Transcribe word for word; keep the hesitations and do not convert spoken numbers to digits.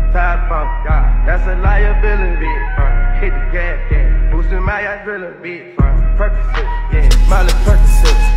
top off, yeah, that's a liability. Uh, hit the gas, yeah, boosting my yacht driller, bitch. Uh, Percocet, yeah, Molly Percocet.